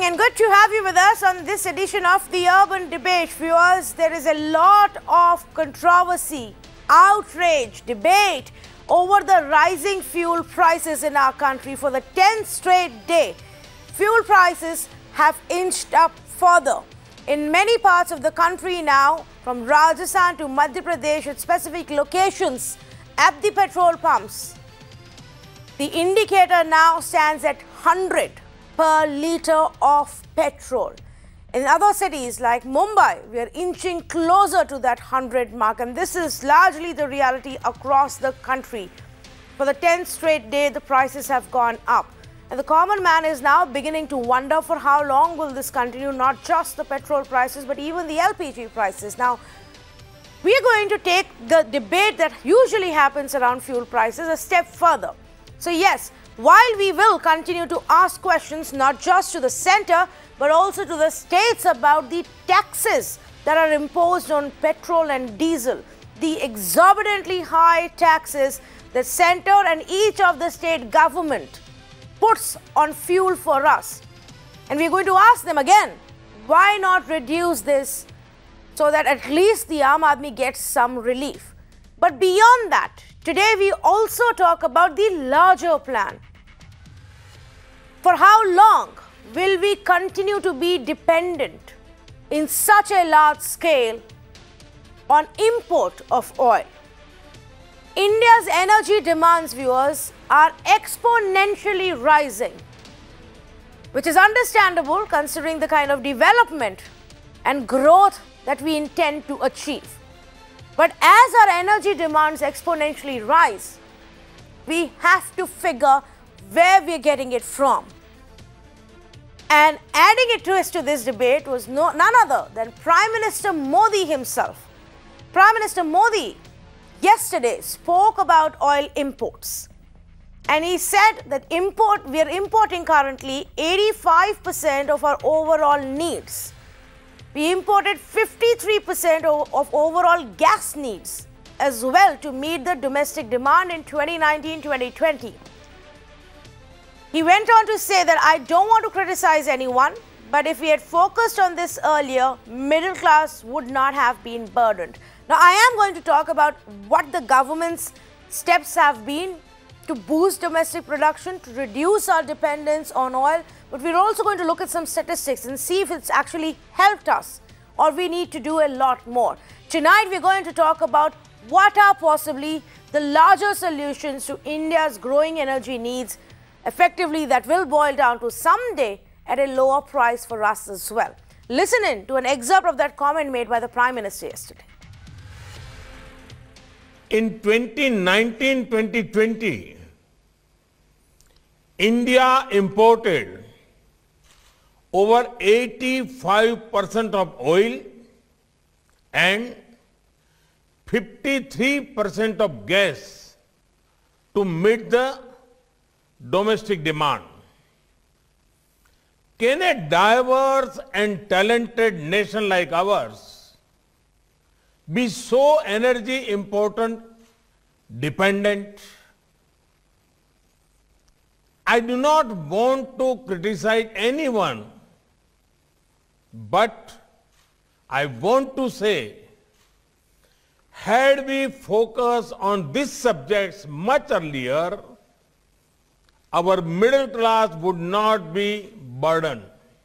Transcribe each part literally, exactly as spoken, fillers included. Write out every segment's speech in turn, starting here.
and good to have you with us on this edition of the Urban Debate. Viewers, there is a lot of controversy, outrage, debate over the rising fuel prices in our country. For the tenth straight day, fuel prices have inched up further. In many parts of the country now, from Rajasthan to Madhya Pradesh, at specific locations at the petrol pumps, the indicator now stands at one hundred per litre of petrol. In other cities like Mumbai, we are inching closer to that one hundred mark, and this is largely the reality across the country. For the tenth straight day, the prices have gone up. And the common man is now beginning to wonder for how long will this continue, not just the petrol prices, but even the L P G prices. Now, we are going to take the debate that usually happens around fuel prices a step further. So yes, while we will continue to ask questions not just to the centre, but also to the states about the taxes that are imposed on petrol and diesel, the exorbitantly high taxes that centre and each of the state government puts on fuel for us. And we're going to ask them again, why not reduce this so that at least the Aam Aadmi gets some relief? But beyond that, today we also talk about the larger plan. For how long will we continue to be dependent in such a large scale on import of oil? India's energy demands, viewers, are exponentially rising, which is understandable considering the kind of development and growth that we intend to achieve. But as our energy demands exponentially rise, we have to figure where we're getting it from. And adding a twist to this debate was no, none other than Prime Minister Modi himself. Prime Minister Modi yesterday spoke about oil imports. And he said that import, we are importing currently eighty-five percent of our overall needs. We imported fifty-three percent of, of overall gas needs as well to meet the domestic demand in twenty nineteen twenty twenty. He went on to say that I don't want to criticize anyone, but if we had focused on this earlier, middle class would not have been burdened. Now, I am going to talk about what the government's steps have been to boost domestic production, to reduce our dependence on oil, but we're also going to look at some statistics and see if it's actually helped us or we need to do a lot more. Tonight, we're going to talk about what are possibly the larger solutions to India's growing energy needs, effectively that will boil down to someday at a lower price for us as well. Listen in to an excerpt of that comment made by the Prime Minister yesterday. In twenty nineteen twenty twenty, India imported over eighty-five percent of oil and fifty-three percent of gas to meet the domestic demand. Can a diverse and talented nation like ours be so energy important dependent? I do not want to criticize anyone, but I want to say, had we focused on these subjects much earlier, our middle class would not be burdened.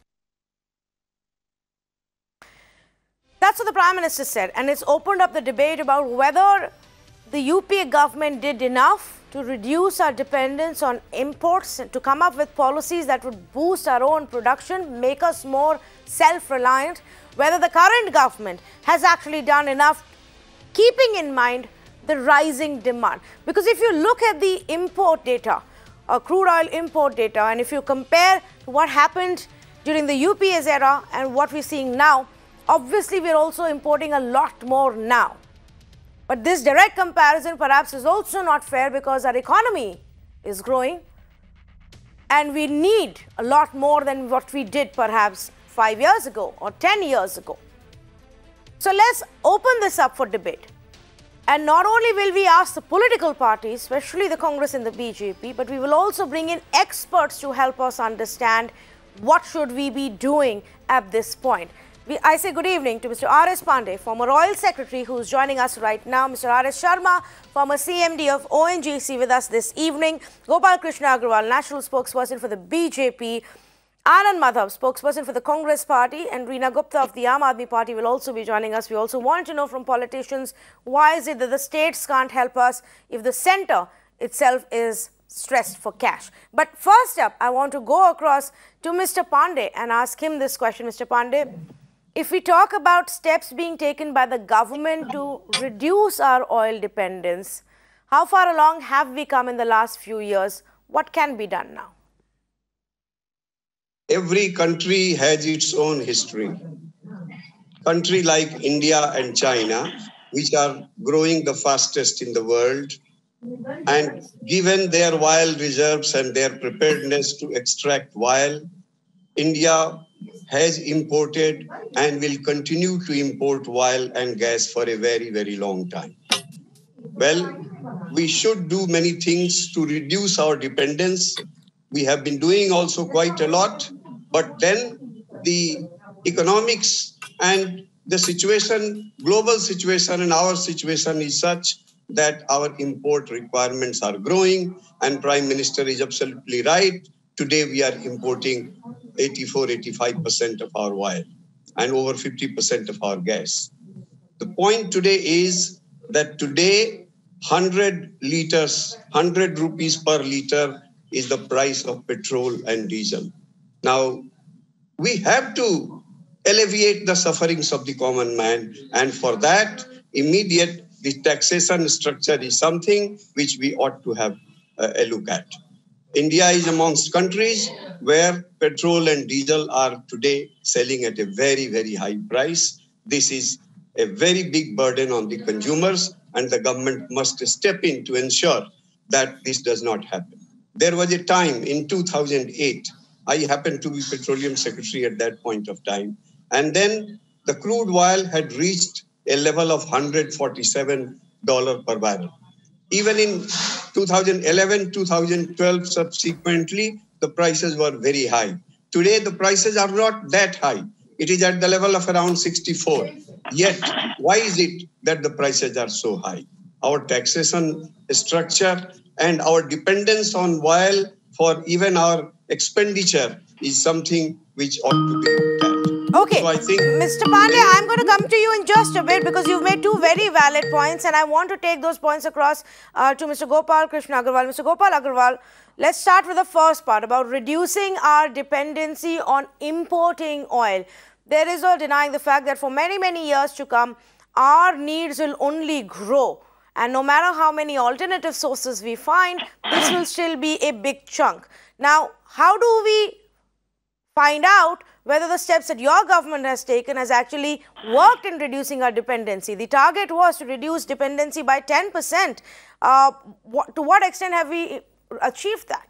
That's what the Prime Minister said, and it's opened up the debate about whether the U P A government did enough to reduce our dependence on imports and to come up with policies that would boost our own production, make us more self-reliant, whether the current government has actually done enough, keeping in mind the rising demand. Because if you look at the import data, uh, crude oil import data, and if you compare what happened during the U P A's era and what we're seeing now, obviously we're also importing a lot more now. But this direct comparison perhaps is also not fair because our economy is growing and we need a lot more than what we did perhaps five years ago or ten years ago. So let's open this up for debate. And not only will we ask the political parties, especially the Congress and the B J P, but we will also bring in experts to help us understand what should we be doing at this point? We, I say good evening to Mister R S Pandey, former Oil Secretary, who's joining us right now. Mister R S Sharma, former C M D of O N G C, with us this evening. Gopal Krishna Agarwal, national spokesperson for the B J P. Anand Madhav, spokesperson for the Congress Party, and Reena Gupta of the Aam Aadmi Party will also be joining us. We also want to know from politicians, why is it that the states can't help us if the centre itself is stressed for cash? But first up, I want to go across to Mister Pandey and ask him this question. Mister Pandey, if we talk about steps being taken by the government to reduce our oil dependence, how far along have we come in the last few years? What can be done now? Every country has its own history. Countries like India and China, which are growing the fastest in the world, and given their oil reserves and their preparedness to extract oil, India has imported and will continue to import oil and gas for a very, very long time. Well, we should do many things to reduce our dependence. We have been doing also quite a lot, but then the economics and the situation, global situation and our situation is such that our import requirements are growing, and Prime Minister is absolutely right. Today we are importing eighty-four, eighty-five percent of our oil and over fifty percent of our gas. The point today is that today one hundred liters, one hundred rupees per liter is the price of petrol and diesel. Now, we have to alleviate the sufferings of the common man, and for that, immediate the taxation structure is something which we ought to have uh, a look at. India is amongst countries where petrol and diesel are today selling at a very, very high price. This is a very big burden on the consumers, and the government must step in to ensure that this does not happen. There was a time in two thousand eight, I happened to be Petroleum Secretary at that point of time, and then the crude oil had reached a level of one hundred forty-seven dollars per barrel. Even in two thousand eleven, two thousand twelve, subsequently, the prices were very high. Today, the prices are not that high. It is at the level of around sixty-four. Yet, why is it that the prices are so high? Our taxation structure and our dependence on oil for even our expenditure is something which ought to be looked at. Okay, so I think Mister Pandey, I'm going to come to you in just a bit because you've made two very valid points, and I want to take those points across uh, to Mister Gopal Krishna Agarwal. Mister Gopal Agarwal, let's start with the first part about reducing our dependency on importing oil. There is no denying the fact that for many, many years to come, our needs will only grow. And no matter how many alternative sources we find, this will still be a big chunk. Now, how do we find out whether the steps that your government has taken has actually worked in reducing our dependency? The target was to reduce dependency by ten percent. Uh, what, to what extent have we achieved that?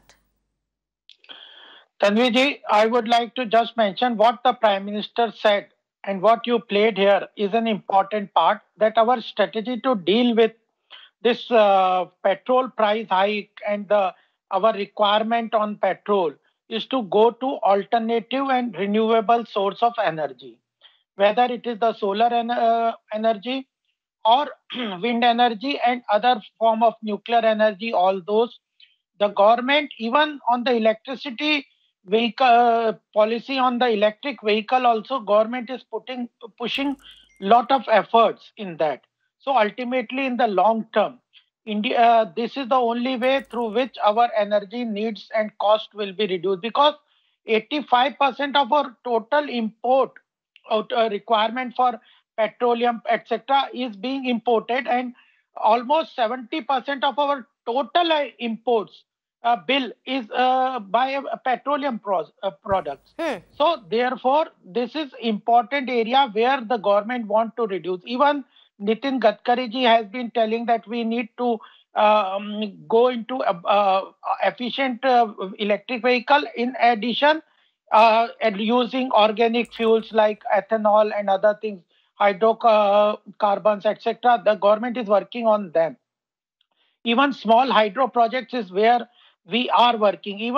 Tanvi, I would like to just mention what the Prime Minister said, and what you played here is an important part, that our strategy to deal with this uh, petrol price hike and the, our requirement on petrol is to go to alternative and renewable source of energy, whether it is the solar en uh, energy or wind energy and other form of nuclear energy, all those. The government, even on the electricity vehicle uh, policy on the electric vehicle also, government is putting pushing lot of efforts in that. So ultimately, in the long term, India, uh, this is the only way through which our energy needs and cost will be reduced, because eighty-five percent of our total import out, uh, requirement for petroleum, et cetera, is being imported, and almost seventy percent of our total uh, imports uh, bill is uh, by uh, petroleum pros, uh, products. Hmm. So therefore, this is important area where the government want to reduce. Even Nitin Gadkari ji has been telling that we need to um, go into a, uh, efficient uh, electric vehicle. In addition, uh, and using organic fuels like ethanol and other things, hydrocarbons, et cetera. The government is working on them. Even small hydro projects is where we are working. Even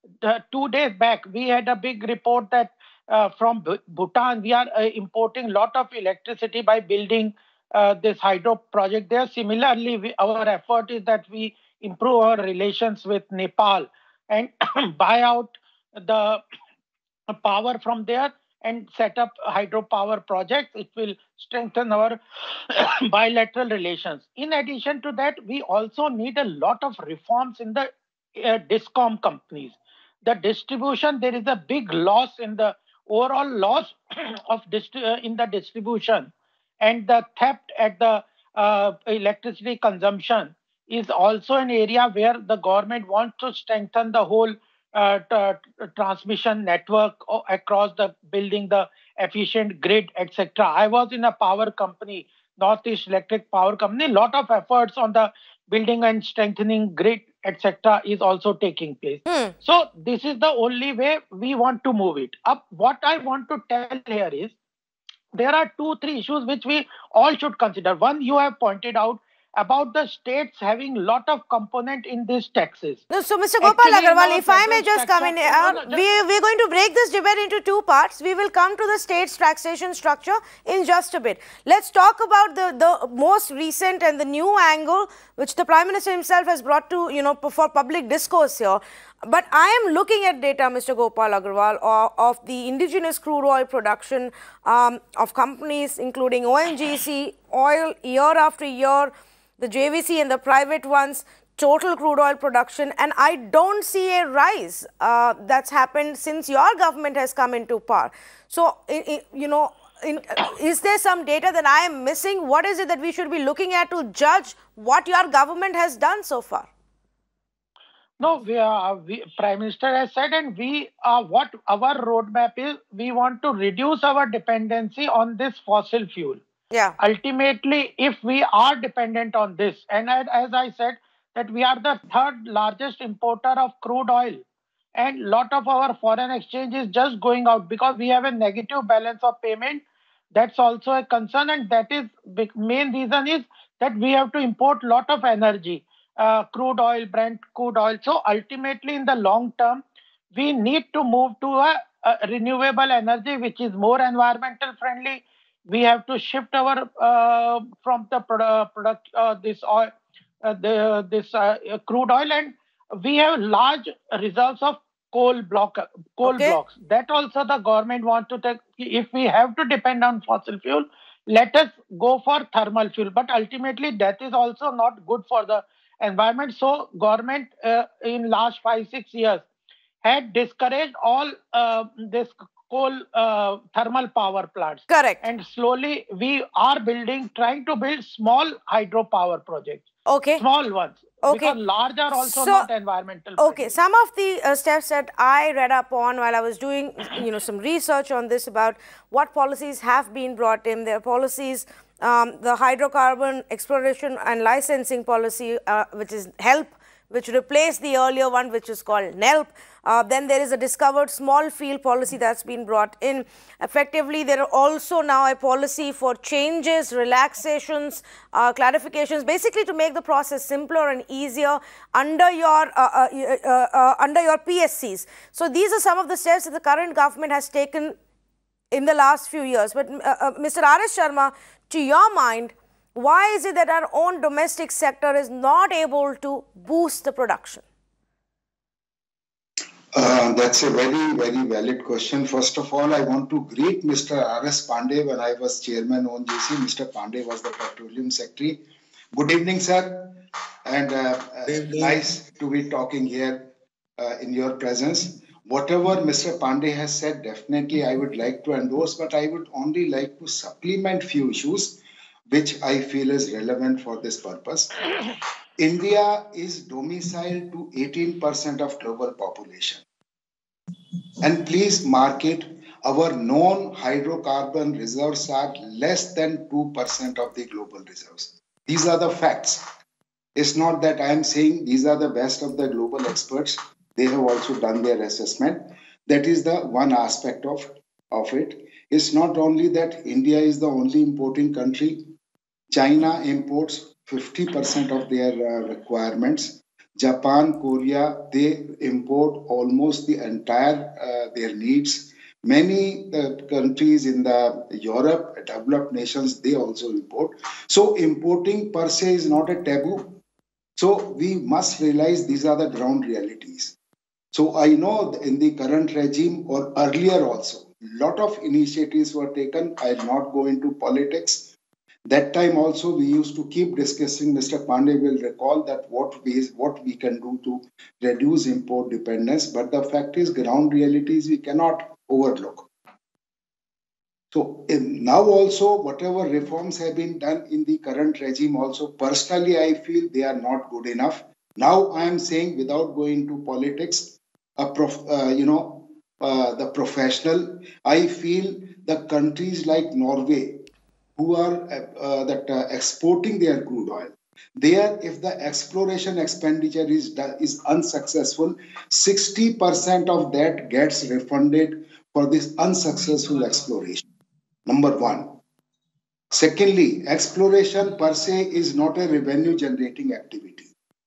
the two days back, we had a big report that uh, from Bhutan, we are uh, importing a lot of electricity by building uh, this hydro project there. Similarly, we, our effort is that we improve our relations with Nepal and buy out the power from there and set up hydropower projects. It will strengthen our bilateral relations. In addition to that, we also need a lot of reforms in the uh, discom companies. The distribution, there is a big loss in the overall loss of dist- uh, in the distribution, and the theft at the uh, electricity consumption is also an area where the government wants to strengthen the whole uh, t- transmission network o- across the building the efficient grid, et cetera. I was in a power company, Northeast Electric Power Company. A lot of efforts on the building and strengthening grid, et cetera, is also taking place. Hmm. So this is the only way we want to move it up. What I want to tell here is there are two, three issues which we all should consider. One, you have pointed out about the states having lot of component in these taxes. No, so, Mister Gopal Actually, in Agarwal, our if I may federal just come in, structure- uh, No, no, just- we, we're going to break this debate into two parts. We will come to the state's taxation structure in just a bit. Let's talk about the, the most recent and the new angle which the Prime Minister himself has brought to, you know, for public discourse here. But I am looking at data, Mister Gopal Agarwal, of, of the indigenous crude oil production um, of companies including O N G C, oil year after year, the J V C and the private ones, total crude oil production, and I don't see a rise uh, that's happened since your government has come into power. So, I, I, you know, in, uh, is there some data that I am missing? What is it that we should be looking at to judge what your government has done so far? No, we are, we, Prime Minister has said, and we are what our roadmap is. We want to reduce our dependency on this fossil fuel. Yeah. Ultimately, if we are dependent on this, and as as I said, that we are the third largest importer of crude oil, and lot of our foreign exchange is just going out because we have a negative balance of payment. That's also a concern, and that is big, main reason is that we have to import lot of energy, uh, crude oil, Brent crude oil. So ultimately, in the long term, we need to move to a, a renewable energy which is more environmental friendly. We have to shift our uh, from the produ- product uh, this oil, uh, the this uh, crude oil, and we have large reserves of coal block coal Okay. blocks. That also the government wants to take. If we have to depend on fossil fuel, let us go for thermal fuel. But ultimately, that is also not good for the environment. So, government uh, in last five six years had discouraged all uh, this coal uh, thermal power plants. Correct. And slowly we are building, trying to build small hydropower projects. Okay. Small ones. Okay. Because large are also So- not environmental Okay, friendly. some of the uh, steps that I read up on while I was doing, you know, some research on this about what policies have been brought in. There are policies, um, the hydrocarbon exploration and licensing policy, uh, which is HELP, which replaced the earlier one, which is called NELP. Uh, then there is a discovered small field policy that's been brought in. Effectively, there are also now a policy for changes, relaxations, uh, clarifications, basically to make the process simpler and easier under your uh, uh, uh, uh, under your P S Cs. So these are some of the steps that the current government has taken in the last few years. But uh, uh, Mister R S Sharma, to your mind, why is it that our own domestic sector is not able to boost the production? Uh, that's a very, very valid question. First of all, I want to greet Mister R S Pandey. When I was chairman O N G C, Mister Pandey was the petroleum secretary. Good evening, sir. And uh, uh, nice to be talking here uh, in your presence. Whatever Mister Pandey has said, definitely I would like to endorse, but I would only like to supplement few issues which I feel is relevant for this purpose. India is domiciled to eighteen percent of global population. And please mark it, our known hydrocarbon reserves are less than two percent of the global reserves. These are the facts. It's not that I am saying these are the best of the global experts. They have also done their assessment. That is the one aspect of, of it. It's not only that India is the only importing country. China imports fifty percent of their uh, requirements. Japan, Korea, they import almost the entire uh, their needs. Many uh, countries in the Europe, developed nations, they also import. So importing per se is not a taboo. So we must realize these are the ground realities. So I know in the current regime or earlier also, lot of initiatives were taken. I'll not go into politics. That time also we used to keep discussing. Mister Pandey will recall that what ways what we can do to reduce import dependence. But the fact is, ground realities we cannot overlook. So now also, whatever reforms have been done in the current regime also, personally, I feel they are not good enough. Now I am saying, without going to politics, a prof, uh, you know, uh, the professional, I feel the countries like Norway, who are uh, that uh, exporting their crude oil, there, if the exploration expenditure is is unsuccessful, sixty percent of that gets refunded for this unsuccessful exploration. Number one. Secondly, exploration per se is not a revenue generating activity.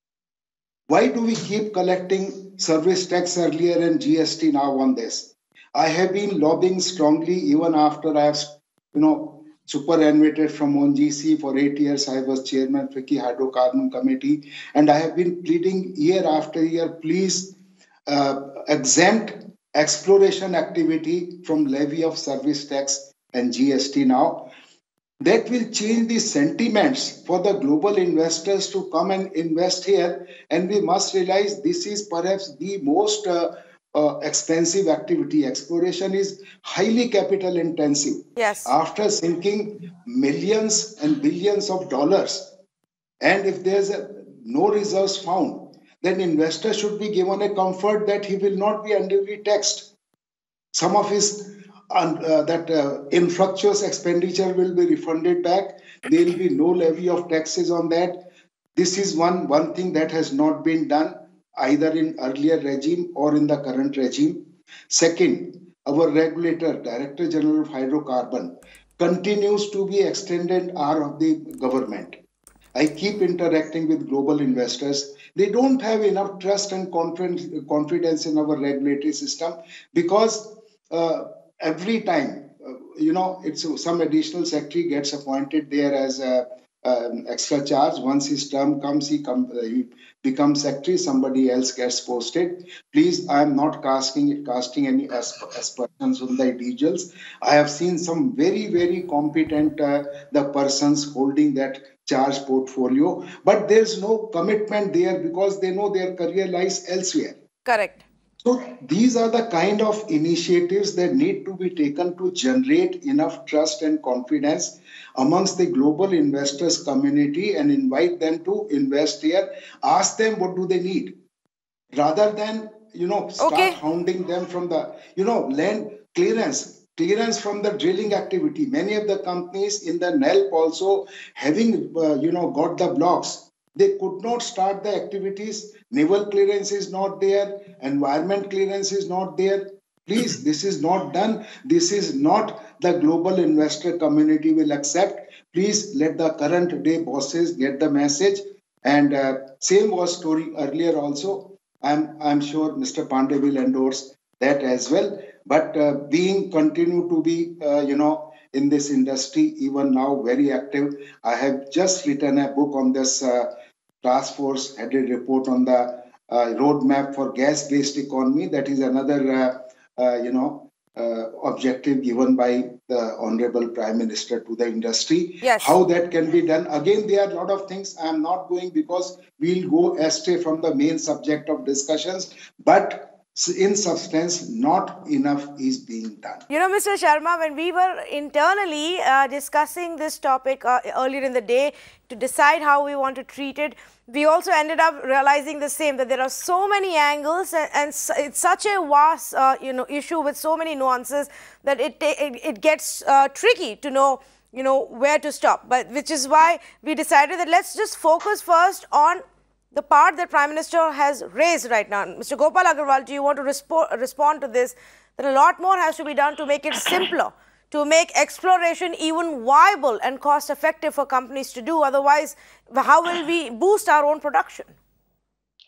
Why do we keep collecting service tax earlier and G S T now on this? I have been lobbying strongly even after I have, you know, superannuated from O N G C for eight years. I was chairman FICCI Hydrocarbon Committee, and I have been pleading year after year, please uh, exempt exploration activity from levy of service tax and G S T now. That will change the sentiments for the global investors to come and invest here. And we must realize this is perhaps the most uh, uh, expensive activity. Exploration is highly capital intensive. Yes. After sinking millions and billions of dollars, and if there's a, no reserves found, then investor should be given a comfort that he will not be unduly taxed. Some of his And uh, that uh, infructuous expenditure will be refunded back. There will be no levy of taxes on that. This is one, one thing that has not been done either in earlier regime or in the current regime. Second, our regulator, Director General of Hydrocarbon, continues to be extended arm of the government. I keep interacting with global investors. They don't have enough trust and confidence in our regulatory system because uh, every time, uh, you know, it's some additional secretary gets appointed there as a um, extra charge. Once his term comes, he, come, uh, he becomes secretary, somebody else gets posted. Please, I am not casting, casting any aspersions on the individuals. I have seen some very, very competent uh, the persons holding that charge portfolio, but there's no commitment there because they know their career lies elsewhere. Correct. So these are the kind of initiatives that need to be taken to generate enough trust and confidence amongst the global investors community and invite them to invest here. Ask them what do they need, rather than, you know, start okay. hounding them from the, you know, land clearance. Clearance from the drilling activity. Many of the companies in the N E L P also having, uh, you know, got the blocks. They could not start the activities. Naval clearance is not there. Environment clearance is not there. Please, this is not done. This is not the global investor community will accept. Please let the current day bosses get the message. And uh, same was story earlier also. I'm, I'm sure Mister Pandey will endorse that as well. But uh, being continue to be, uh, you know, in this industry, even now very active. I have just written a book on this uh, task force headed report on the uh, roadmap for gas-based economy. That is another, uh, uh, you know, uh, objective given by the Honorable Prime Minister to the industry. Yes. How that can be done. Again, there are a lot of things I am not going because we'll go astray from the main subject of discussions. But in substance, not enough is being done. You know, Mister Sharma, when we were internally uh, discussing this topic uh, earlier in the day to decide how we want to treat it, we also ended up realizing the same, that there are so many angles and, and it's such a vast, uh, you know, issue with so many nuances that it, it, it gets uh, tricky to know, you know, where to stop. But which is why we decided that let's just focus first on the part that Prime Minister has raised right now. Mister Gopal Agarwal, do you want to respo respond to this? That a lot more has to be done to make it simpler, to make exploration even viable and cost effective for companies to do. Otherwise, how will we boost our own production?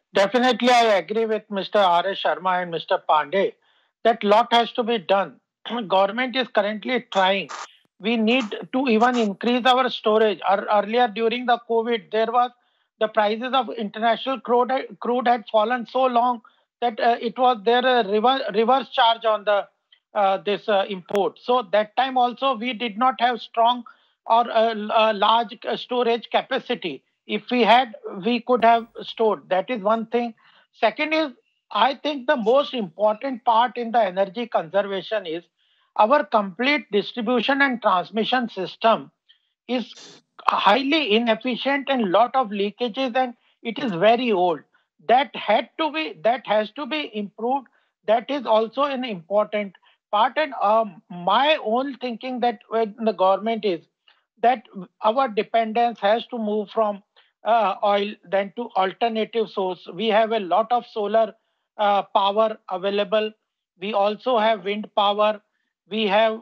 Definitely, I agree with Mister R S Sharma and Mister Pandey that lot has to be done. Government is currently trying. We need to even increase our storage. Ear- Earlier during the COVID, there was the prices of international crude, crude had fallen so long that uh, it was there a reverse, reverse charge on the uh, this uh, import. So that time also we did not have strong or uh, l- uh, large uh, storage capacity. If we had, we could have stored. That is one thing. Second is, I think the most important part in the energy conservation is our complete distribution and transmission system is highly inefficient and lot of leakages, and it is very old. That had to be that has to be improved. That is also an important part. And um, my own thinking that when the government is that our dependence has to move from uh, oil then to alternative source. We have a lot of solar uh, power available. We also have wind power. We have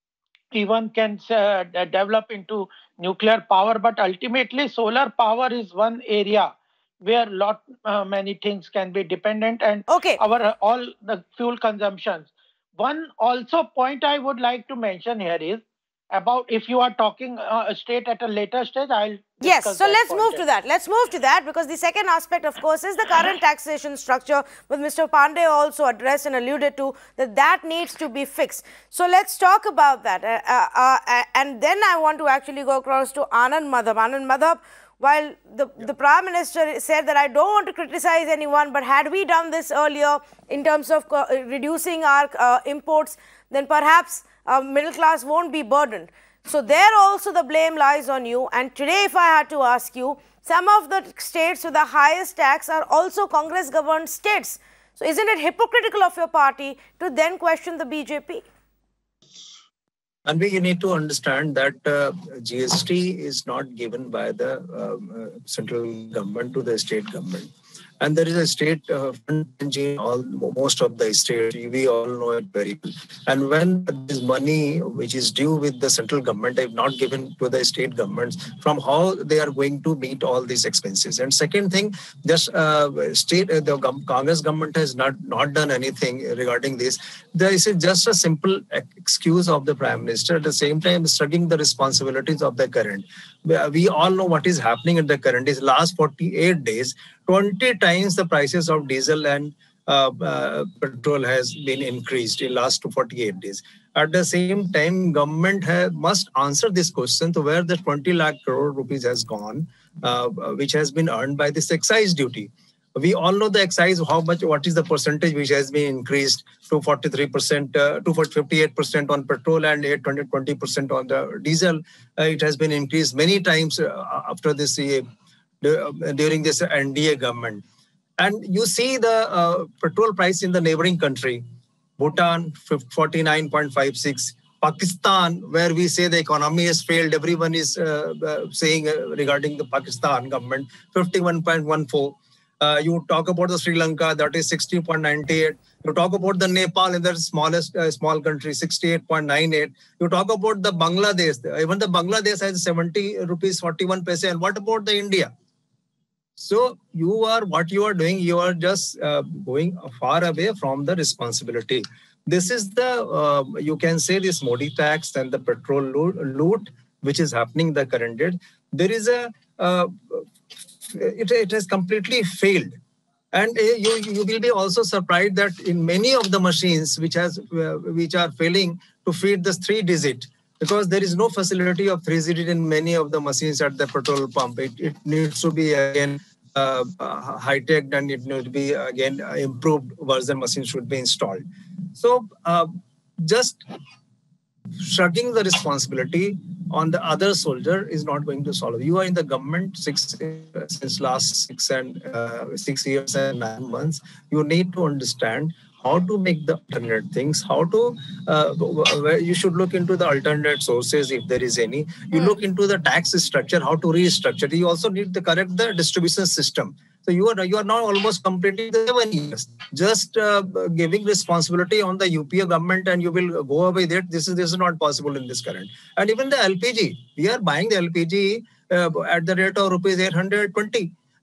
even can uh, de- develop into nuclear power, but ultimately solar power is one area where lot uh, many things can be dependent, and Okay. our uh, all the fuel consumptions. One also point I would like to mention here is about, if you are talking uh, state at a later stage, I'll Yes, discuss so that let's point move then. to that. Let's move to that because the second aspect, of course, is the current taxation structure, with Mister Pandey also addressed and alluded to that that needs to be fixed. So let's talk about that. Uh, uh, uh, and then I want to actually go across to Anand Madhav. Anand Madhav, while the, the Prime Minister said that I don't want to criticize anyone, but had we done this earlier in terms of uh, reducing our uh, imports, then perhaps uh, middle class won't be burdened. So there also the blame lies on you. And today, if I had to ask you, some of the states with the highest tax are also Congress governed states. So isn't it hypocritical of your party to then question the B J P? And we need to understand that uh, G S T is not given by the um, uh, central government to the state government. And there is a state uh, fund in all most of the states. We all know it very well. And when this money, which is due with the central government, is not given to the state governments, from how they are going to meet all these expenses. And second thing, just uh, state uh, the Congress government has not not done anything regarding this. There is just a simple excuse of the Prime Minister. At the same time, shrugging the responsibilities of the current. We all know what is happening in the current. Is last forty-eight days. twenty times the prices of diesel and uh, uh, petrol has been increased in last forty-eight days. At the same time, government have, must answer this question to where the twenty lakh crore rupees has gone, uh, which has been earned by this excise duty. We all know the excise, how much, what is the percentage which has been increased to forty-three percent, uh, to fifty-eight percent on petrol and eight hundred twenty percent on the diesel. Uh, it has been increased many times uh, after this uh, during this N D A government. And you see the uh, petrol price in the neighboring country, Bhutan, forty-nine point five six, Pakistan, where we say the economy has failed, everyone is uh, uh, saying uh, regarding the Pakistan government, fifty-one point one four. Uh, you talk about the Sri Lanka, that is sixty point nine eight. You talk about the Nepal, in the smallest uh, small country, sixty-eight point nine eight. You talk about the Bangladesh, even the Bangladesh has seventy rupees forty-one paise. And what about the India? So you are, what you are doing, you are just uh, going far away from the responsibility. This is the, uh, you can say this Modi tax and the petrol loot, loot which is happening in the current date. There is a, uh, it, it has completely failed. And uh, you, you will be also surprised that in many of the machines which, has, uh, which are failing to feed this three digit, because there is no facility of three digit in many of the machines at the petrol pump. It, it needs to be again uh, uh, high-tech, and it needs to be again uh, improved version machine should be installed. So uh, just shrugging the responsibility on the other soldier is not going to solve. You are in the government six, uh, since last six and uh, six years and nine months. You need to understand how to make the alternate things, how to, uh, where you should look into the alternate sources if there is any. You look into the tax structure, how to restructure. You also need to correct the distribution system. So you are you are now almost completing the seven years. Just uh, giving responsibility on the U P A government and you will go away there. This is this is not possible in this current. And even the L P G, we are buying the L P G uh, at the rate of rupees eight hundred twenty.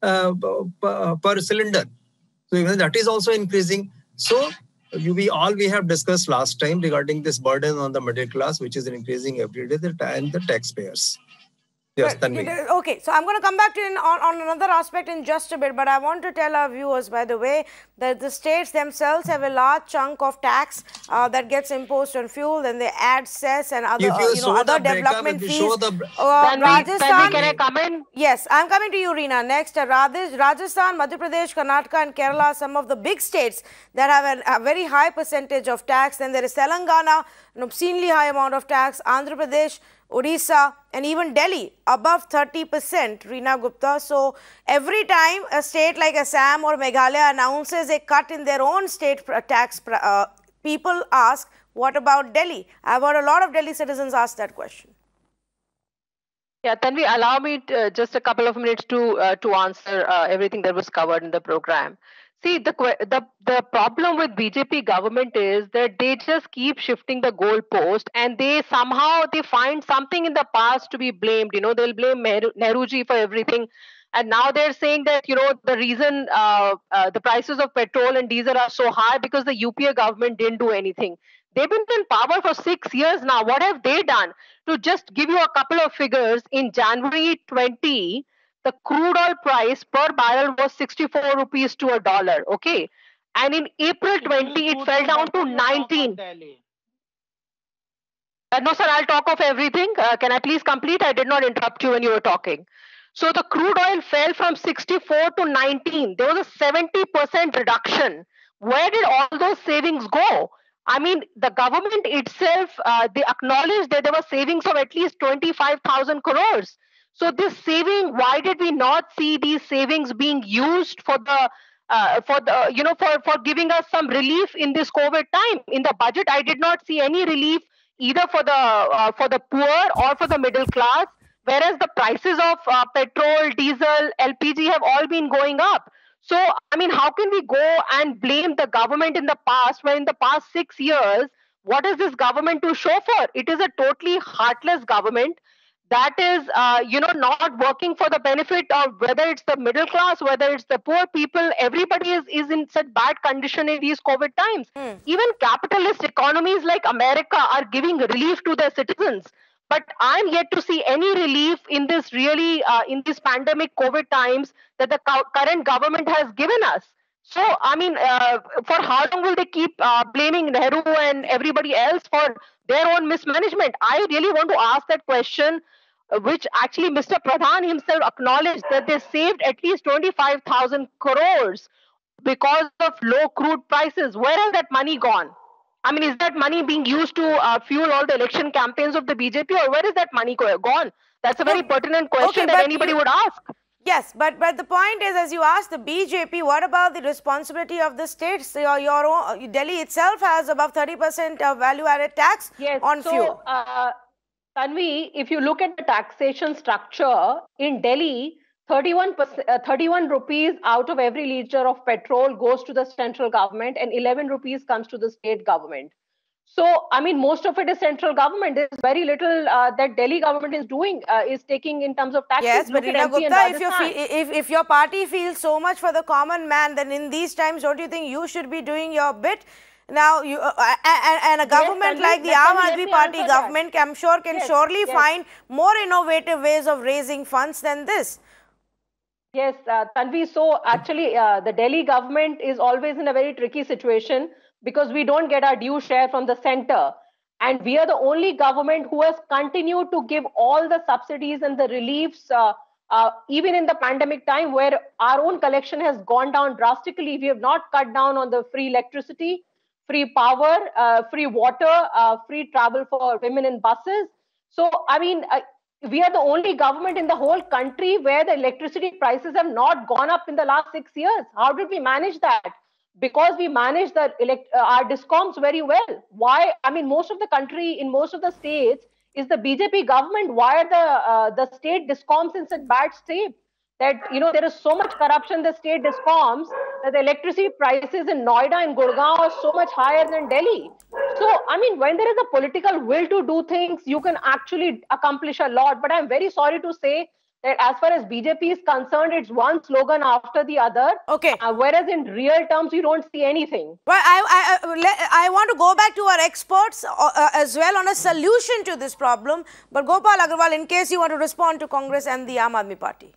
uh, per, per cylinder. So even that is also increasing. So you, we all we have discussed last time regarding this burden on the middle class, which is increasing every day, and the taxpayers. Yes, But, okay, so I'm going to come back to in, on, on another aspect in just a bit, but I want to tell our viewers, by the way, that the states themselves have a large chunk of tax uh, that gets imposed on fuel, then they add cess and other, you uh, you know, other development fees. The... Uh, Rajasthan, can I come in? Yes, I'm coming to you, Reena. Next, uh, Rajasthan, Madhya Pradesh, Karnataka and Kerala are some of the big states that have a, a very high percentage of tax. Then there is Telangana, an obscenely high amount of tax, Andhra Pradesh, Odisha and even Delhi above thirty percent, Reena Gupta. So every time a state like Assam or Meghalaya announces a cut in their own state tax, uh, people ask, what about Delhi? I've heard a lot of Delhi citizens ask that question. Yeah, Tanvi, allow me to, uh, just a couple of minutes to uh, to answer uh, everything that was covered in the program. See, the, the the problem with B J P government is that they just keep shifting the goalpost, and they somehow they find something in the past to be blamed. You know, they'll blame Nehruji for everything, and now they're saying that, you know, the reason uh, uh, the prices of petrol and diesel are so high because the U P A government didn't do anything. They've been in power for six years now. What have they done? To just give you a couple of figures, in January twenty. The crude oil price per barrel was sixty-four rupees to a dollar, okay? And in April twenty, it fell down to nineteen. Uh, no, sir, I'll talk of everything. Uh, can I please complete? I did not interrupt you when you were talking. So the crude oil fell from sixty-four to nineteen. There was a seventy percent reduction. Where did all those savings go? I mean, the government itself, uh, they acknowledged that there were savings of at least twenty-five thousand crores. So this saving, why did we not see these savings being used for the, uh, for the, you know, for, for giving us some relief in this COVID time? In the budget, I did not see any relief either for the, uh, for the poor or for the middle class, whereas the prices of uh, petrol, diesel, L P G have all been going up. So, I mean, how can we go and blame the government in the past when in the past six years, what is this government to show for? It is a totally heartless government. That is, uh, you know, not working for the benefit of whether it's the middle class, whether it's the poor people. Everybody is, is in such bad condition in these COVID times. Mm. Even capitalist economies like America are giving relief to their citizens. But I'm yet to see any relief in this really, uh, in this pandemic COVID times that the current government has given us. So, I mean, uh, for how long will they keep uh, blaming Nehru and everybody else for their own mismanagement? I really want to ask that question, which actually Mister Pradhan himself acknowledged, that they saved at least twenty-five thousand crores because of low crude prices. Where has that money gone? I mean, is that money being used to uh, fuel all the election campaigns of the B J P, or where is that money gone? That's a very oh, pertinent question okay, that anybody you, would ask. Yes, but, but the point is, as you asked the B J P, what about the responsibility of the states? Your, your own, Delhi itself has above thirty percent of value-added tax yes, on so, fuel. Uh, Tanvi, if you look at the taxation structure in Delhi, thirty-one, uh, thirty-one rupees out of every liter of petrol goes to the central government and eleven rupees comes to the state government. So, I mean, most of it is central government. There's very little uh, that Delhi government is doing, uh, is taking in terms of taxes. Yes, but Reena Gupta, if, you feel, if, if your party feels so much for the common man, then in these times, don't you think you should be doing your bit? Now, you uh, and, and a government yes, like the Aam Aadmi Party government, that. I'm sure, can yes, surely yes. find more innovative ways of raising funds than this. Yes, uh, Tanvi, so actually uh, the Delhi government is always in a very tricky situation because we don't get our due share from the center. And we are the only government who has continued to give all the subsidies and the reliefs, uh, uh, even in the pandemic time, where our own collection has gone down drastically. We have not cut down on the free electricity, free power, uh, free water, uh, free travel for women in buses. So, I mean, uh, we are the only government in the whole country where the electricity prices have not gone up in the last six years. How did we manage that? Because we manage the elect uh, our discoms very well. Why? I mean, most of the country, in most of the states, is the B J P government. Why are the uh, the state discoms in such bad state? That, you know, there is so much corruption in the state discoms that the electricity prices in Noida and Gurgaon are so much higher than Delhi. So, I mean, when there is a political will to do things, you can actually accomplish a lot. But I'm very sorry to say that as far as B J P is concerned, it's one slogan after the other. Okay. Uh, whereas in real terms, you don't see anything. Well, I, I, I, I want to go back to our experts uh, uh, as well on a solution to this problem. But Gopal Agarwal, in case you want to respond to Congress and the Aam Aadmi Party.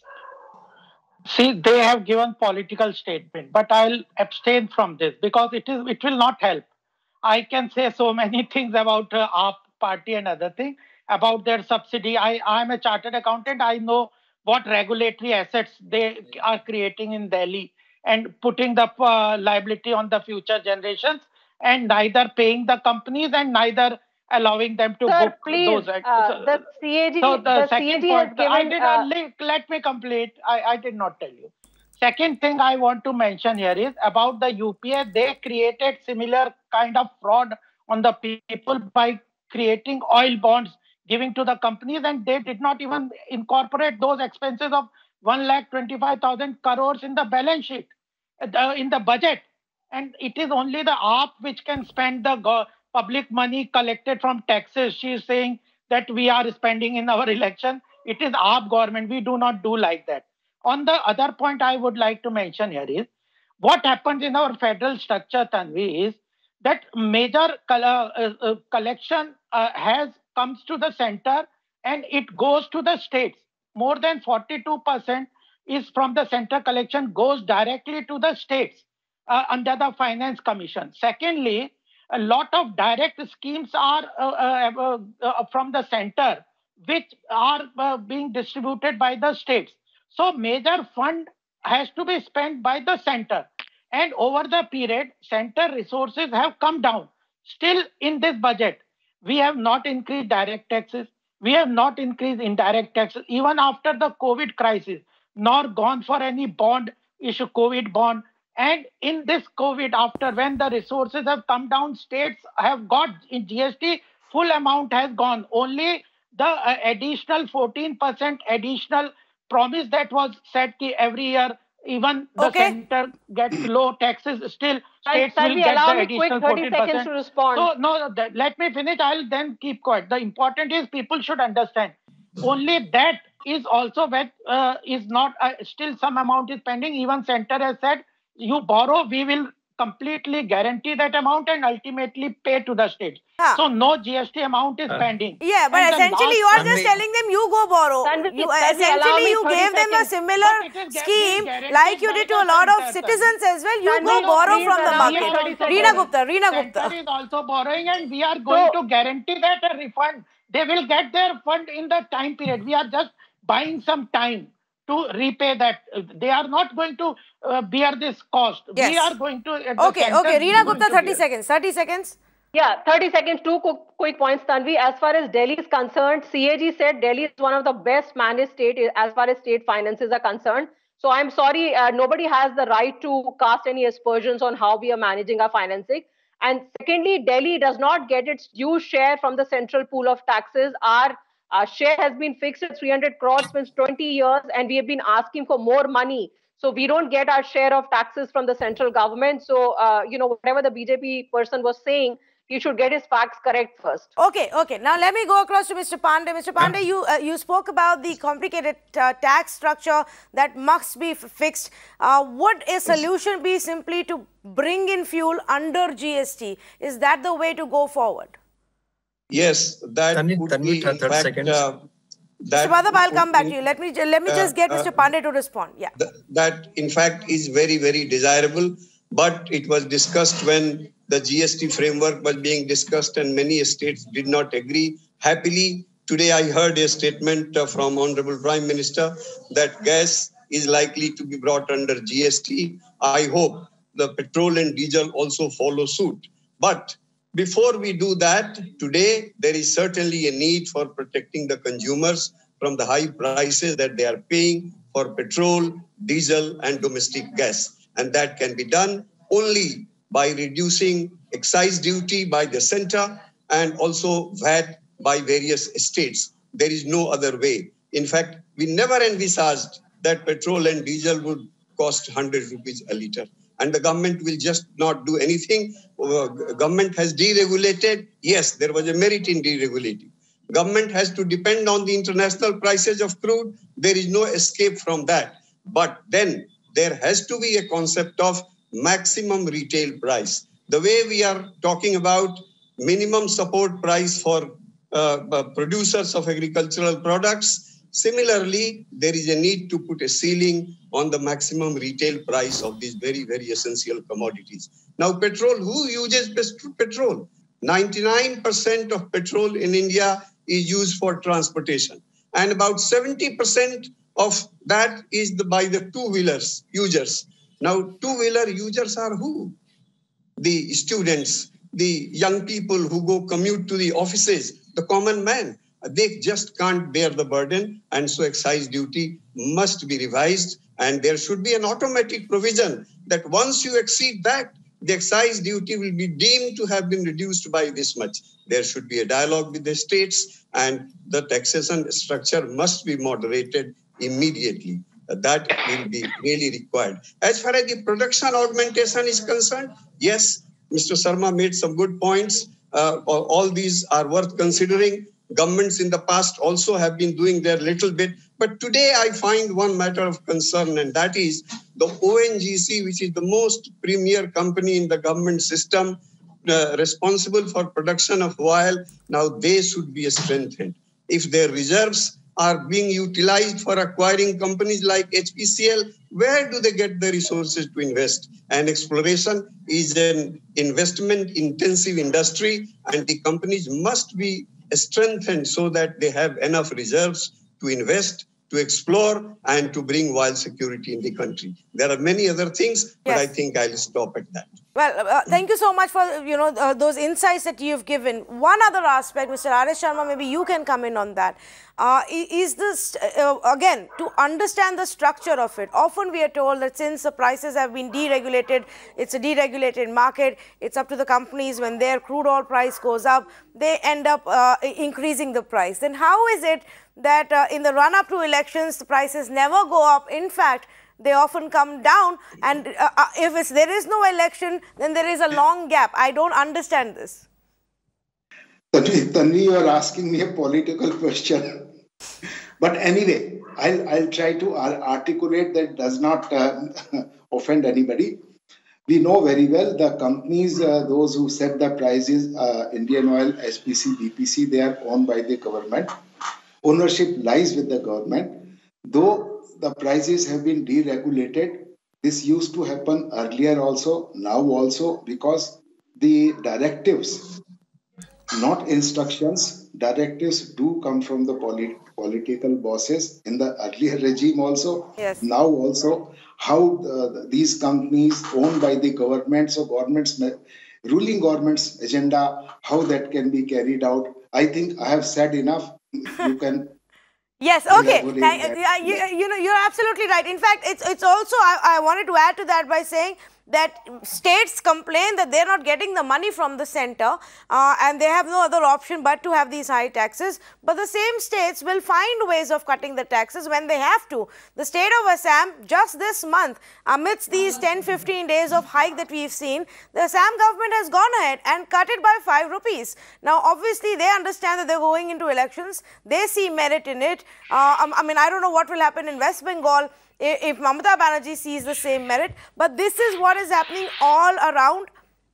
See, they have given political statement, but I'll abstain from this because it is it will not help. I can say so many things about uh, our party and other things, about their subsidy. I am a chartered accountant. I know what regulatory assets they are creating in Delhi and putting the uh, liability on the future generations, and neither paying the companies and neither allowing them to Sir, book please, those. Uh, so, the C A G, so the, the second C A G point, has given, I did uh, not, let me complete. I, I did not tell you. Second thing I want to mention here is about the U P A. They created similar kind of fraud on the people by creating oil bonds, giving to the companies, and they did not even incorporate those expenses of one lakh twenty-five thousand crores in the balance sheet, uh, in the budget. And it is only the A A P which can spend the public money collected from taxes. She is saying that we are spending in our election. It is A A P government. We do not do like that. On the other point I would like to mention here is, what happens in our federal structure, Tanvi, is that major uh, uh, collection uh, has comes to the center and it goes to the states. More than forty-two percent is from the center collection goes directly to the states uh, under the Finance Commission. Secondly, a lot of direct schemes are uh, uh, uh, from the center, which are uh, being distributed by the states. So major fund has to be spent by the center. And over the period, center resources have come down. Still in this budget, we have not increased direct taxes. We have not increased indirect taxes, even after the COVID crisis, nor gone for any bond issue, COVID bond. And in this COVID, after when the resources have come down, states have got in G S T, full amount has gone. Only the uh, additional fourteen percent additional promise that was said ki every year, even the okay. center gets low taxes, still states Can will we get allow the me additional quick thirty fourteen percent. seconds to respond? So, no, no, let me finish. I'll then keep quiet. The important is people should understand. Only that is also when uh, is not, uh, still some amount is pending. Even center has said, you borrow, we will completely guarantee that amount and ultimately pay to the states. Huh. So no G S T amount is uh, pending. Yeah, but and essentially you are just telling them you go borrow. Tanvi, you, essentially you gave them a similar scheme like you did to a lot of citizens as well. You Tanvi, go no, borrow from the market. Reena Gupta, Reena Gupta. Center is also borrowing and we are going so, to guarantee that a refund. They will get their fund in the time period. We are just buying some time to repay that. They are not going to uh, bear this cost. Yes. We are going to... Okay, okay. Reena Gupta, thirty seconds. thirty seconds. Yeah, thirty seconds. Two quick, quick points, Tanvi. As far as Delhi is concerned, C A G said Delhi is one of the best managed state as far as state finances are concerned. So I'm sorry, uh, nobody has the right to cast any aspersions on how we are managing our financing. And secondly, Delhi does not get its due share from the central pool of taxes. Our Our share has been fixed at three hundred crores since twenty years, and we have been asking for more money. So we don't get our share of taxes from the central government. So, uh, you know, whatever the B J P person was saying, he should get his facts correct first. Okay, okay. Now let me go across to Mister Pandey. Mister Pandey, you uh, you spoke about the complicated uh, tax structure that must be fixed. Uh, would a solution be simply to bring in fuel under G S T? Is that the way to go forward? Yes, that Tanvi, would Tanvi, be, in thirty fact, seconds. uh, Mister Madhav, I'll come back to you. Let me, let me just get uh, Mister Pandey to respond. Yeah. Th that, in fact, is very, very desirable. But it was discussed when the G S T framework was being discussed and many states did not agree. Happily, today I heard a statement uh, from Honorable Prime Minister that gas is likely to be brought under G S T. I hope the petrol and diesel also follow suit. But before we do that, today there is certainly a need for protecting the consumers from the high prices that they are paying for petrol, diesel and domestic gas. And that can be done only by reducing excise duty by the center and also V A T by various states. There is no other way. In fact, we never envisaged that petrol and diesel would cost one hundred rupees a liter. And the government will just not do anything. Uh, government has deregulated. Yes, there was a merit in deregulating. Government has to depend on the international prices of crude. There is no escape from that. But then there has to be a concept of maximum retail price. The way we are talking about minimum support price for uh, producers of agricultural products, similarly, there is a need to put a ceiling on the maximum retail price of these very, very essential commodities. Now, petrol, who uses petrol? ninety-nine percent of petrol in India is used for transportation. And about seventy percent of that is the, by the two-wheelers users. Now, two-wheeler users are who? The students, the young people who go commute to the offices, the common man. They just can't bear the burden, and so excise duty must be revised, and there should be an automatic provision that once you exceed that, the excise duty will be deemed to have been reduced by this much. There should be a dialogue with the states, and the taxation structure must be moderated immediately. That will be really required. As far as the production augmentation is concerned, yes, Mister Sharma made some good points. Uh, all these are worth considering. Governments in the past also have been doing their little bit. But today I find one matter of concern, and that is the O N G C, which is the most premier company in the government system, uh, responsible for production of oil. Now they should be strengthened. If their reserves are being utilized for acquiring companies like H P C L, where do they get the resources to invest? And exploration is an investment-intensive industry, and the companies must be strengthened so that they have enough reserves to invest, to explore, and to bring oil security in the country. There are many other things, but yes. I think I'll stop at that. Well, uh, thank you so much for, you know, uh, those insights that you've given. One other aspect, Mister R S Sharma, maybe you can come in on that. Uh, is this, uh, again, to understand the structure of it. Often we are told that since the prices have been deregulated, it's a deregulated market, it's up to the companies when their crude oil price goes up, they end up uh, increasing the price. Then how is it that uh, in the run-up to elections, the prices never go up? In fact, they often come down, and uh, uh, if it's, there is no election, then there is a long gap. I don't understand this. Tanvi, you are asking me a political question. But anyway, I'll, I'll try to articulate that does not uh, offend anybody. We know very well the companies, uh, those who set the prices, uh, Indian Oil, S P C, B P C, they are owned by the government. Ownership lies with the government. Though the prices have been deregulated, this used to happen earlier also, now also, because the directives, not instructions, directives do come from the polit political bosses in the earlier regime also, yes. Now also, how uh, these companies owned by the government, so government's, ruling government's agenda, how that can be carried out. I think I have said enough. You can Yes, okay. Thank, uh, you, you know, you're absolutely right. In fact, it's, it's also, I, I wanted to add to that by saying that states complain that they're not getting the money from the center uh, and they have no other option but to have these high taxes. But the same states will find ways of cutting the taxes when they have to. The state of Assam, just this month, amidst these ten fifteen days of hike that we've seen, the Assam government has gone ahead and cut it by five rupees. Now, obviously, they understand that they're going into elections. They see merit in it. Uh, I mean, I don't know what will happen in West Bengal if Mamata Banerjee sees the same merit, but this is what is happening all around.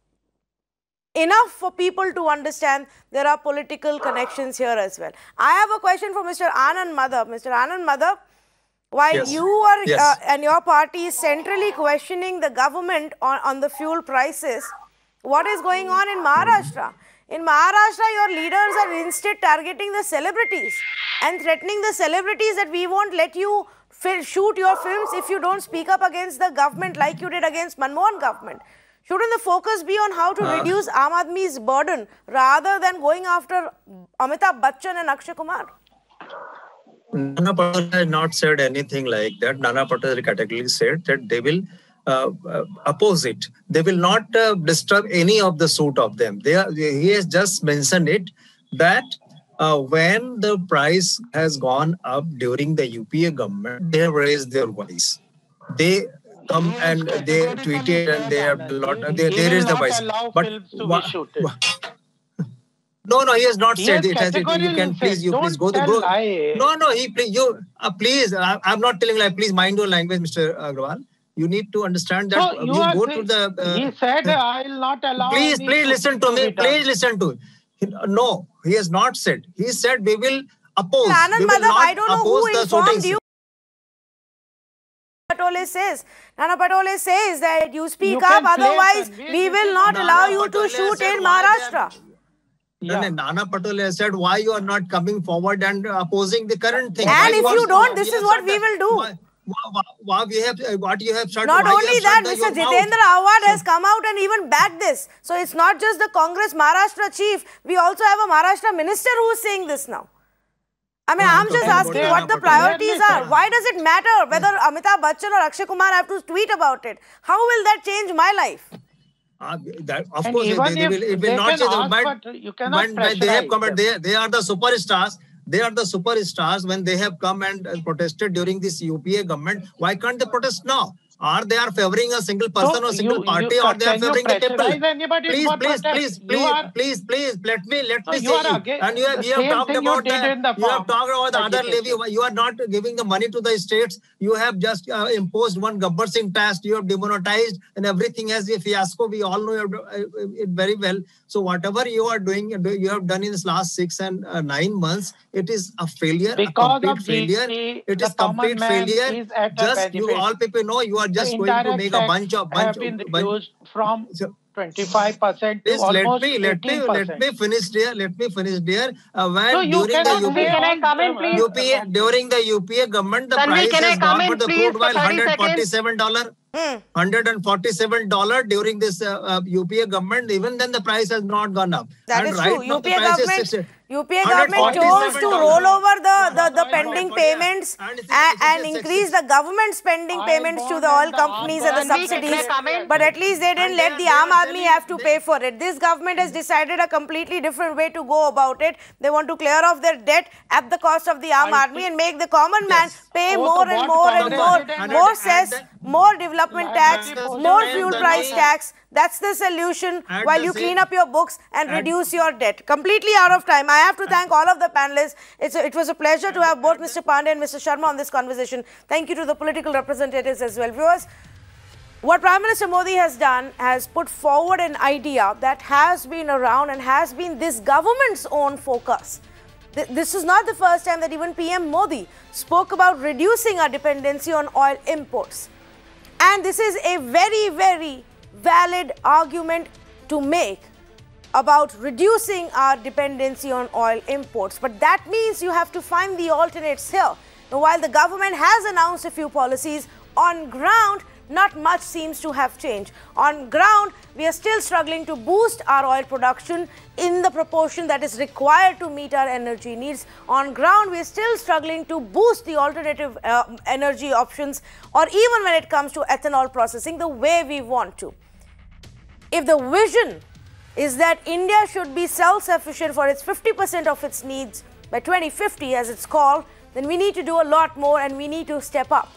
Enough for people to understand there are political connections here as well. I have a question for Mister Anand Madhav. Mister Anand Madhav, while yes. you are yes. uh, and your party is centrally questioning the government on, on the fuel prices, what is going on in Maharashtra? In Maharashtra, your leaders are instead targeting the celebrities and threatening the celebrities that we won't let you shoot your films if you don't speak up against the government like you did against Manmohan government. Shouldn't the focus be on how to uh, reduce Aam Aadmi's burden rather than going after Amitabh Bachchan and Akshay Kumar? Nana Patel has not said anything like that. Nana Patel categorically said that they will uh, uh, oppose it. They will not uh, disturb any of the suit of them. They are, he has just mentioned it that Uh, when the price has gone up during the U P A government, they have raised their voice. They come and they tweeted and they have a lot. They, there is the voice. But No, no, he has not He said has it. Has it. You categorically can please, said, you please go don't to tell go. lie. No, no, he please you uh, please. I, I'm not telling like please mind your language, Mister Agarwal. You need to understand that So uh, you you are go saying, to the. Uh, he said, I'll not allow please, any please listen to to me. be done. Please listen to. No, he has not said. He said we will oppose. Anand We will Madhav, not I don't know oppose who the informed shootings. you. Patole says, Nana Patole says that you speak You up, can play otherwise Tanvir, we this will is not Nana allow you to Patole shoot said in why they are- Maharashtra. No, no, Yeah. Nana Patole said why you are not coming forward and opposing the current thing. And Why if are- you don't, why this you is have what shut we the- will do. Why, why, why we have what you have shut? Not why you only have that, shut the- Mister your mouth? Jitendra Awad has come out and even backed this. So it's not just the Congress Maharashtra chief. We also have a Maharashtra minister who is saying this now. I mean, No, I'm I'm just talking about asking Nana what the Patole. priorities Clearly, are. sir. Why does it matter whether Amitabh Bachchan or Akshay Kumar have to tweet about it? How will that change my life? Uh, that, of And course, they, even they if will, it will they not can change. ask, But, but you cannot when, when they have pressurize come, them. they, they are the superstars. They are the superstars when they have come and uh, protested during this U P A government. Why can't they protest now? Or they are favoring a single person So or single you- party, you- or they are can you favoring the people. pressurize anybody Please, for please, protest? please, You please, are- please, please, let me, let So me you say are you. again- And you have, the you have same talked thing you about did the, in the you have farm talked about the other agitation. levy. You are not giving the money to the states. You have just uh, imposed one Gabbar Singh tax. You have demonetized, and everything has a fiasco. We all know it very well. So whatever you are doing, you have done in this last six and uh, nine months, it is a failure, Because a complete of failure. G S T, It the is complete common man failure. is at a Just you benefit. all people know you are The just going to indirect make a tax bunch of bunch have been of bunch. reduced from So, twenty-five percent to Please let almost me let me eighteen let percent. me finish there. Let me finish there. Uh, when So you during the cannot U P say A, Can I all come in, uh, please? U P A wrong during the U P A government, the Tanvi, price can I has come gone for in, the please, crude for oil thirty one hundred seconds? forty-seven dollars. Hmm. one hundred forty-seven dollars during this uh, uh, U P A government. Even then, the price has not gone up. That and is right true. now, the U P A price is government, sixty U P A government chose to $147. roll over the, the, the Oil pending bond, yeah. payments And it's- and, it's- and it's- increase it's- the government spending Oil payments to bond the oil and the companies and the Arm Tanvi, can I subsidies. come in? But at least they didn't And let they the are- Aam they are Aadmi telling- have to they- pay for it. This government has decided a completely different way to go about it. They want to clear off their debt at the cost of the Aam I Aadmi think- and make the common man Yes. pay Oh, more so and what more and Congress more, did and- more and cess, the- more development At tax, the same more time, fuel the price same- tax. That's the solution At while the you same- clean up your books and at- reduce your debt. Completely out of time. I have to thank all of the panelists. It's a, it was a pleasure to have both Mister Pandey and Mister Sharma on this conversation. Thank you to the political representatives as well. Viewers, what Prime Minister Modi has done has put forward an idea that has been around and has been this government's own focus. Th this is not the first time that even P M Modi spoke about reducing our dependency on oil imports. And this is a very, very valid argument to make about reducing our dependency on oil imports. But that means you have to find the alternates here. Now, while the government has announced a few policies, on ground, not much seems to have changed. On ground, we are still struggling to boost our oil production in the proportion that is required to meet our energy needs. On ground, we are still struggling to boost the alternative uh, energy options, or even when it comes to ethanol processing, the way we want to. If the vision is that India should be self-sufficient for its fifty percent of its needs by twenty fifty, as it's called, then we need to do a lot more and we need to step up.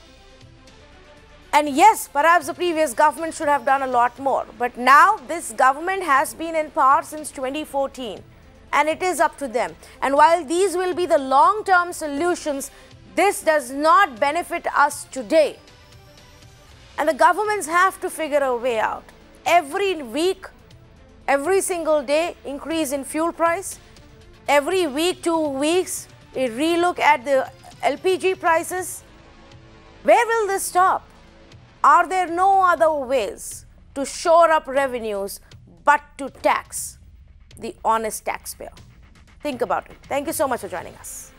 And yes, perhaps the previous government should have done a lot more. But now this government has been in power since twenty fourteen and it is up to them. And while these will be the long-term solutions, this does not benefit us today. And the governments have to figure a way out. Every week, every single day, increase in fuel price. Every week, two weeks, a relook at the L P G prices. Where will this stop? Are there no other ways to shore up revenues but to tax the honest taxpayer? Think about it. Thank you so much for joining us.